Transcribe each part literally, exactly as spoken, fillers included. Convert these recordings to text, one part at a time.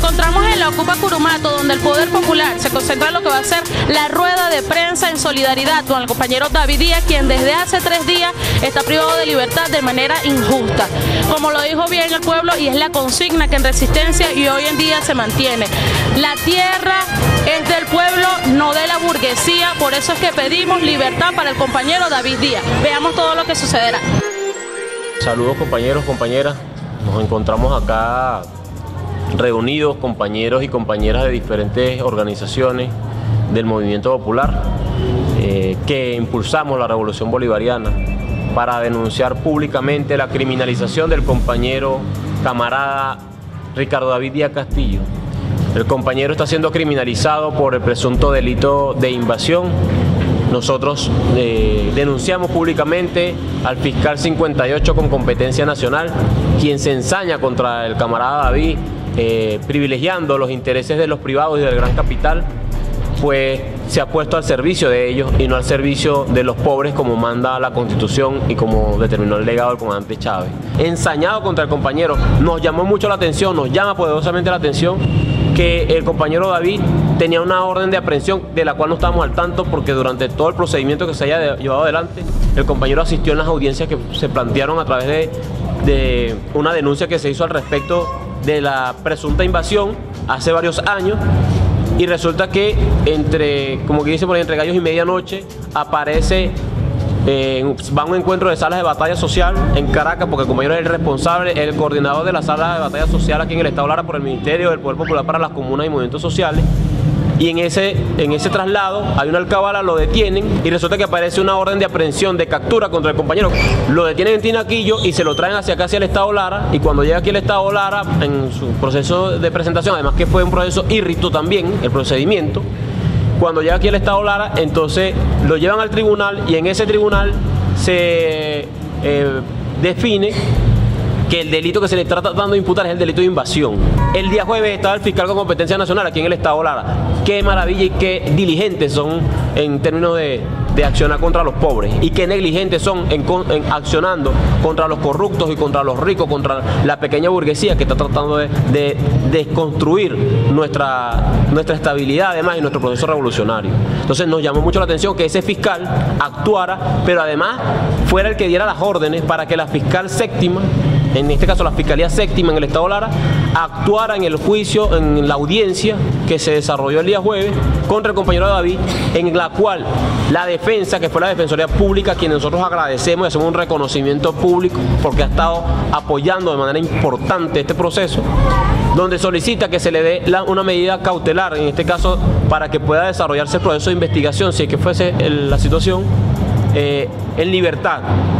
encontramos en la Ocupa Curumato, donde el Poder Popular se concentra en lo que va a ser la rueda de prensa en solidaridad con el compañero David Díaz, quien desde hace tres días está privado de libertad de manera injusta. Como lo dijo bien el pueblo, y es la consigna que en Resistencia y hoy en día se mantiene. La tierra es del pueblo, no de la burguesía, por eso es que pedimos libertad para el compañero David Díaz. Veamos todo lo que sucederá. Saludos compañeros, compañeras. Nos encontramos acá reunidos compañeros y compañeras de diferentes organizaciones del movimiento popular eh, que impulsamos la revolución bolivariana para denunciar públicamente la criminalización del compañero camarada Ricardo David Díaz Castillo. El compañero está siendo criminalizado por el presunto delito de invasión. Nosotros eh, denunciamos públicamente al fiscal cincuenta y ocho con competencia nacional, quien se ensaña contra el camarada David, eh, privilegiando los intereses de los privados y del gran capital, pues se ha puesto al servicio de ellos y no al servicio de los pobres como manda la Constitución y como determinó el legado del comandante Chávez. Ensañado contra el compañero, nos llamó mucho la atención, nos llama poderosamente la atención que el compañero David tenía una orden de aprehensión de la cual no estábamos al tanto, porque durante todo el procedimiento que se haya llevado adelante, el compañero asistió en las audiencias que se plantearon a través de, de una denuncia que se hizo al respecto de la presunta invasión hace varios años, y resulta que entre, como que dice por ahí, entre gallos y medianoche aparece, eh, va a un encuentro de salas de batalla social en Caracas, porque el compañero es el responsable, el coordinador de la sala de batalla social aquí en el Estado Lara por el Ministerio del Poder Popular para las Comunas y Movimientos Sociales. Y en ese, en ese traslado hay una alcabala, lo detienen y resulta que aparece una orden de aprehensión, de captura contra el compañero. Lo detienen en Tinaquillo y se lo traen hacia acá, hacia el Estado Lara, y cuando llega aquí el Estado Lara, en su proceso de presentación, además que fue un proceso írrito también, el procedimiento, cuando llega aquí el Estado Lara, entonces lo llevan al tribunal y en ese tribunal se eh, define que el delito que se le está tratando de imputar es el delito de invasión. El día jueves estaba el fiscal con competencia nacional aquí en el Estado Lara. Qué maravilla y qué diligentes son en términos de, de accionar contra los pobres, y qué negligentes son en, en accionando contra los corruptos y contra los ricos, contra la pequeña burguesía que está tratando de, de desconstruir nuestra, nuestra estabilidad además y nuestro proceso revolucionario. Entonces nos llamó mucho la atención que ese fiscal actuara, pero además fuera el que diera las órdenes para que la fiscal séptima, en este caso la Fiscalía Séptima en el Estado Lara, actuara en el juicio, en la audiencia que se desarrolló el día jueves contra el compañero David, en la cual la defensa, que fue la Defensoría Pública, a quien nosotros agradecemos y hacemos un reconocimiento público porque ha estado apoyando de manera importante este proceso, donde solicita que se le dé la, una medida cautelar, en este caso para que pueda desarrollarse el proceso de investigación, si es que fuese el, la situación, eh, en libertad.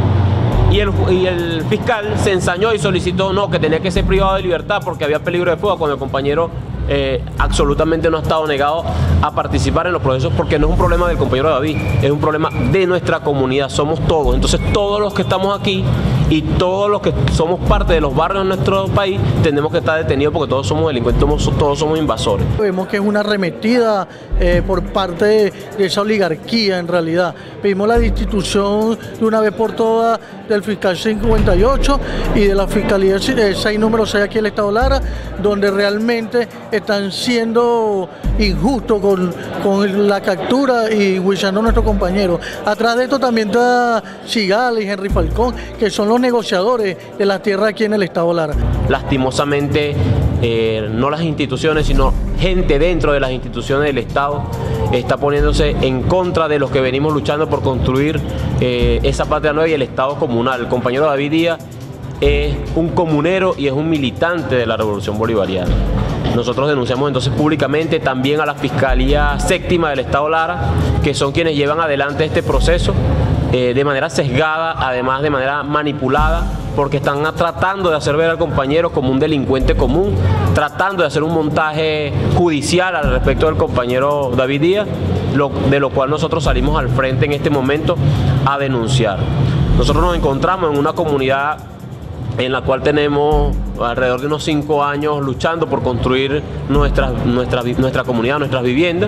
Y el, y el fiscal se ensañó y solicitó no, que tenía que ser privado de libertad porque había peligro de fuga, cuando el compañero eh, absolutamente no ha estado negado a participar en los procesos, porque no es un problema del compañero David, es un problema de nuestra comunidad, somos todos. Entonces todos los que estamos aquí y todos los que somos parte de los barrios de nuestro país tenemos que estar detenidos, porque todos somos delincuentes, todos, todos somos invasores. Vemos que es una arremetida eh, por parte de, de esa oligarquía en realidad. Pedimos la destitución de una vez por todas del fiscal cincuenta y ocho y de la Fiscalía seis número seis aquí en el Estado Lara, donde realmente están siendo injustos con, con la captura y juiciando a nuestros compañeros. Atrás de esto también está Sigal y Henry Falcón, que son los negociadores de la tierra aquí en el Estado Lara. Lastimosamente, eh, no las instituciones, sino gente dentro de las instituciones del Estado está poniéndose en contra de los que venimos luchando por construir eh, esa patria nueva y el Estado comunal. El compañero David Díaz es un comunero y es un militante de la revolución bolivariana. Nosotros denunciamos entonces públicamente también a la Fiscalía Séptima del Estado Lara, que son quienes llevan adelante este proceso eh, de manera sesgada, además de manera manipulada, porque están tratando de hacer ver al compañero como un delincuente común, tratando de hacer un montaje judicial al respecto del compañero David Díaz, lo, de lo cual nosotros salimos al frente en este momento a denunciar. Nosotros nos encontramos en una comunidad en la cual tenemos alrededor de unos cinco años luchando por construir nuestra, nuestra, nuestra comunidad, nuestras viviendas,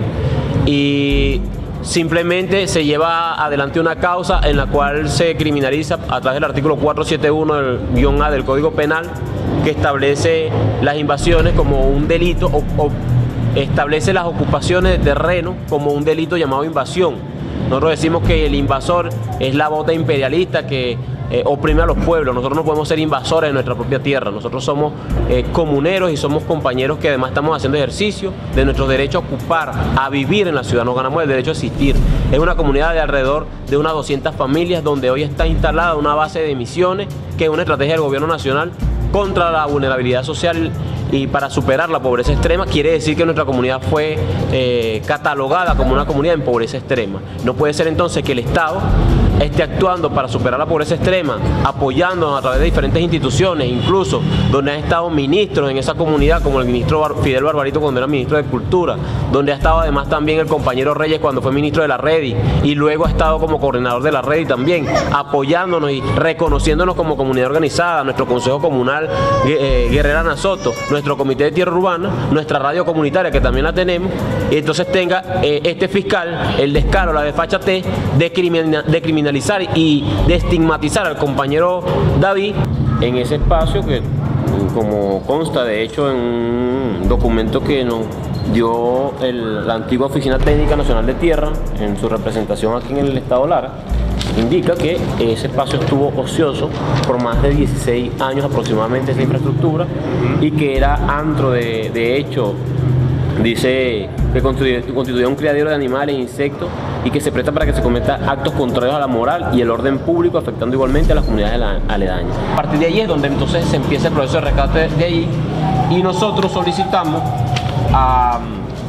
y simplemente se lleva adelante una causa en la cual se criminaliza a través del artículo cuatrocientos setenta y uno del guión A del Código Penal, que establece las invasiones como un delito o, o establece las ocupaciones de terreno como un delito llamado invasión. Nosotros decimos que el invasor es la bota imperialista que eh, oprime a los pueblos. Nosotros no podemos ser invasores de nuestra propia tierra. Nosotros somos eh, comuneros y somos compañeros que además estamos haciendo ejercicio de nuestro derecho a ocupar, a vivir en la ciudad. Nos ganamos el derecho a existir. Es una comunidad de alrededor de unas doscientas familias donde hoy está instalada una base de misiones que es una estrategia del gobierno nacional contra la vulnerabilidad social y para superar la pobreza extrema. Quiere decir que nuestra comunidad fue eh, catalogada como una comunidad en pobreza extrema. No puede ser entonces que el Estado esté actuando para superar la pobreza extrema, apoyándonos a través de diferentes instituciones, incluso donde han estado ministros en esa comunidad, como el ministro Bar Fidel Barbarito cuando era ministro de Cultura, donde ha estado además también el compañero Reyes cuando fue ministro de la Redi, y luego ha estado como coordinador de la Redi también, apoyándonos y reconociéndonos como comunidad organizada, nuestro Consejo Comunal eh, Guerrera Nasoto, nuestro Comité de Tierra Urbana, nuestra radio comunitaria que también la tenemos, y entonces tenga eh, este fiscal el descaro, la desfachatez de, criminal, de criminalizar y de estigmatizar al compañero David en ese espacio que, como consta de hecho en un documento que nos dio el, la antigua Oficina Técnica Nacional de Tierra en su representación aquí en el estado Lara, indica que ese espacio estuvo ocioso por más de dieciséis años aproximadamente, esa infraestructura, y que era antro de, de hecho, dice que constituía, constituía un criadero de animales e insectos y que se presta para que se cometan actos contrarios a la moral y el orden público, afectando igualmente a las comunidades aledañas. A partir de ahí es donde entonces se empieza el proceso de rescate de ahí, y nosotros solicitamos a,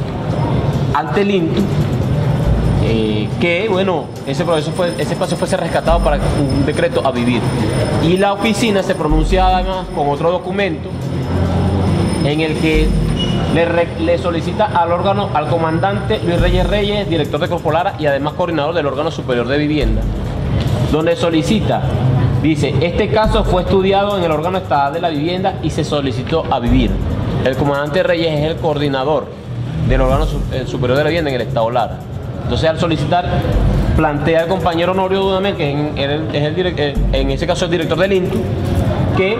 ante el INTU eh, que bueno, ese, proceso fue, ese espacio fuese rescatado para un decreto a vivir. Y la oficina se pronuncia además con otro documento en el que Le, re, le solicita al órgano, al comandante Luis Reyes Reyes, director de Corpolara y además coordinador del órgano superior de vivienda, donde solicita, dice, este caso fue estudiado en el órgano estatal de la vivienda y se solicitó a vivir. El comandante Reyes es el coordinador del órgano superior de la vivienda en el estado Lara. Entonces, al solicitar, plantea el compañero Honorio Dudamel, que es el, es el, en ese caso el director del INTU, que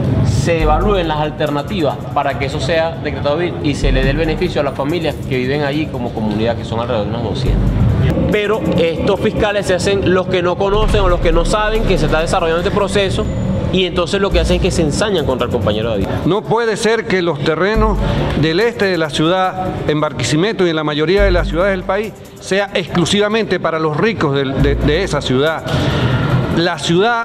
se evalúen las alternativas para que eso sea decretado vivir y se le dé el beneficio a las familias que viven allí como comunidad, que son alrededor de unas doscientas. Pero estos fiscales se hacen los que no conocen o los que no saben que se está desarrollando este proceso, y entonces lo que hacen es que se ensañan contra el compañero David. No puede ser que los terrenos del este de la ciudad, en Barquisimeto y en la mayoría de las ciudades del país, sea exclusivamente para los ricos de, de, de esa ciudad. La ciudad,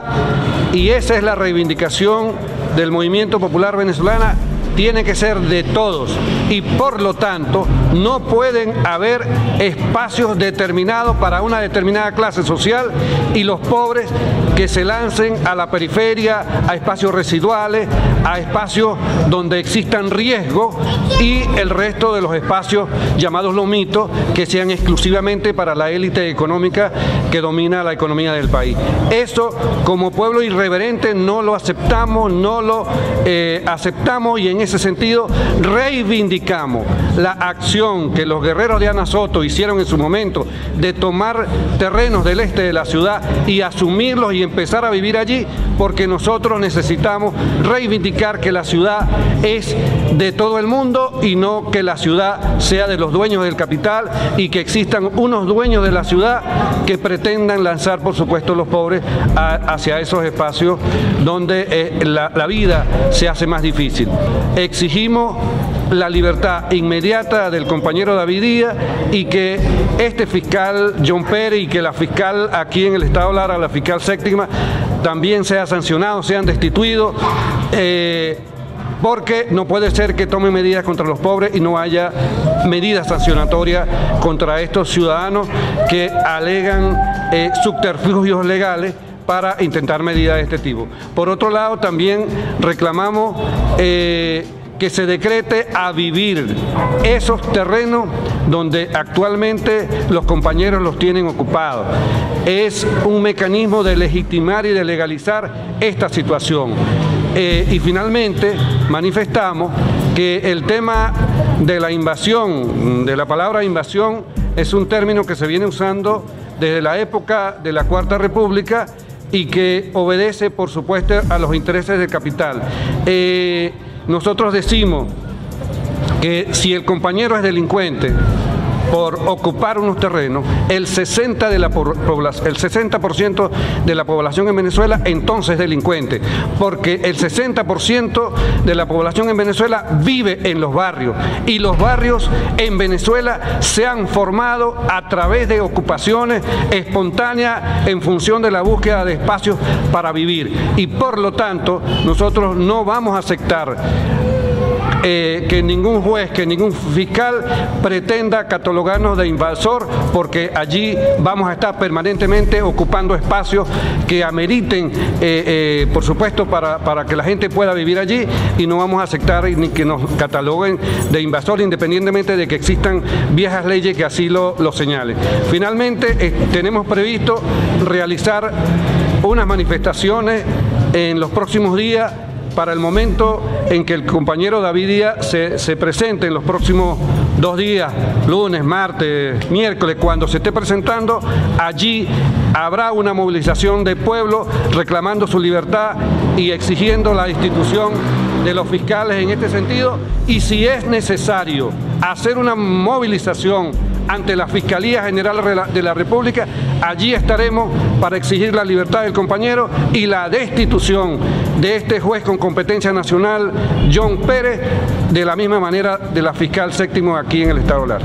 y esa es la reivindicación del movimiento popular venezolano, tiene que ser de todos y por lo tanto no pueden haber espacios determinados para una determinada clase social y los pobres que se lancen a la periferia, a espacios residuales, a espacios donde existan riesgos, y el resto de los espacios llamados lomitos que sean exclusivamente para la élite económica que domina la economía del país. Eso, como pueblo irreverente, no lo aceptamos, no lo eh, aceptamos, y en ese sentido reivindicamos la acción que los guerreros de Ana Soto hicieron en su momento de tomar terrenos del este de la ciudad y asumirlos y empezar a vivir allí, porque nosotros necesitamos reivindicar que la ciudad es de todo el mundo y no que la ciudad sea de los dueños del capital, y que existan unos dueños de la ciudad que pretendan lanzar, por supuesto, los pobres a, hacia esos espacios donde eh, la, la vida se hace más difícil. Exigimos la libertad inmediata del compañero David Díaz, y que este fiscal John Pérez y que la fiscal aquí en el estado Lara, la fiscal séptima, también sea sancionado, sean destituidos, eh, porque no puede ser que tomen medidas contra los pobres y no haya medidas sancionatorias contra estos ciudadanos que alegan eh, subterfugios legales para intentar medidas de este tipo. Por otro lado, también reclamamos eh, que se decrete a vivir esos terrenos donde actualmente los compañeros los tienen ocupados. Es un mecanismo de legitimar y de legalizar esta situación. Eh, y finalmente manifestamos que el tema de la invasión, de la palabra invasión, es un término que se viene usando desde la época de la Cuarta República, y que obedece, por supuesto, a los intereses del capital. Eh, nosotros decimos que si el compañero es delincuente por ocupar unos terrenos, el sesenta de la población, el sesenta por ciento de la población en Venezuela entonces es delincuente, porque el sesenta por ciento de la población en Venezuela vive en los barrios, y los barrios en Venezuela se han formado a través de ocupaciones espontáneas en función de la búsqueda de espacios para vivir, y por lo tanto nosotros no vamos a aceptar Eh, que ningún juez, que ningún fiscal pretenda catalogarnos de invasor, porque allí vamos a estar permanentemente ocupando espacios que ameriten, eh, eh, por supuesto, para, para que la gente pueda vivir allí, y no vamos a aceptar ni que nos cataloguen de invasor, independientemente de que existan viejas leyes que así lo, lo señalen. Finalmente, eh, tenemos previsto realizar unas manifestaciones en los próximos días para el momento en que el compañero David Díaz se, se presente en los próximos dos días, lunes, martes, miércoles, cuando se esté presentando, allí habrá una movilización del pueblo reclamando su libertad y exigiendo la destitución de los fiscales en este sentido, y si es necesario hacer una movilización ante la Fiscalía General de la República, allí estaremos para exigir la libertad del compañero y la destitución de este juez con competencia nacional, John Pérez, de la misma manera de la fiscal séptimo aquí en el Estado Lara.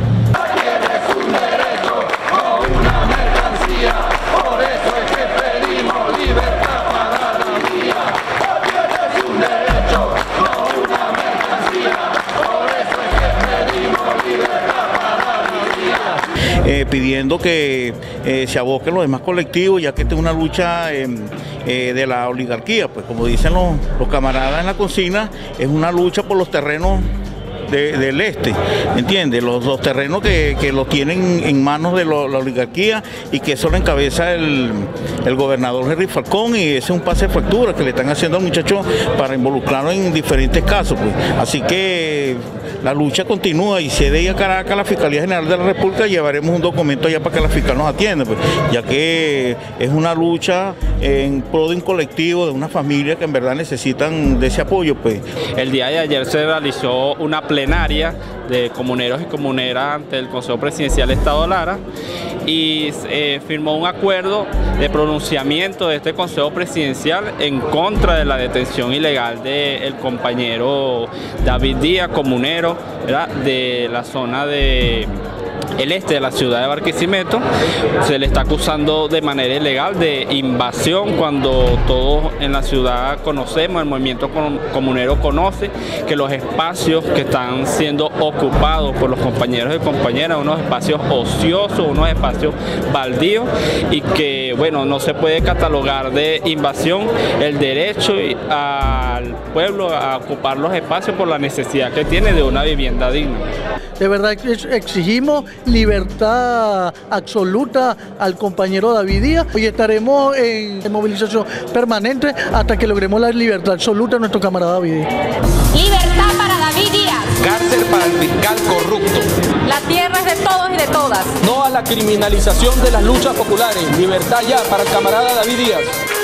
Eh, pidiendo que eh, se aboquen los demás colectivos, ya que esta es una lucha eh, eh, de la oligarquía, pues como dicen los, los camaradas en la consigna, es una lucha por los terrenos de, del este, ¿entiendes? Los, los terrenos que, que los tienen en manos de lo, la oligarquía, y que eso lo encabeza el, el gobernador Henry Falcón, y ese es un pase de factura que le están haciendo al muchacho para involucrarlo en diferentes casos, pues. Así que la lucha continúa, y si de ir a Caracas, la Fiscalía General de la República, llevaremos un documento allá para que la fiscal nos atienda, pues, ya que es una lucha en pro de un colectivo, de una familia que en verdad necesitan de ese apoyo, pues. El día de ayer se realizó una plenaria de comuneros y comuneras ante el Consejo Presidencial de Estado Lara, y eh, firmó un acuerdo de pronunciamiento de este Consejo Presidencial en contra de la detención ilegal del compañero David Díaz, comunero, ¿verdad?, de la zona de el este de la ciudad de Barquisimeto. Se le está acusando de manera ilegal de invasión, cuando todos en la ciudad conocemos, el movimiento comunero conoce que los espacios que están siendo ocupados por los compañeros y compañeras, unos espacios ociosos, unos espacios baldíos, y que, bueno, no se puede catalogar de invasión el derecho al pueblo a ocupar los espacios por la necesidad que tiene de una vivienda digna. De verdad exigimos libertad absoluta al compañero David Díaz. Hoy estaremos en, en movilización permanente hasta que logremos la libertad absoluta de nuestro camarada David Díaz. Libertad para David Díaz. Cárcel para el fiscal corrupto. La tierra es de todos y de todas. No a la criminalización de las luchas populares. Libertad ya para el camarada David Díaz.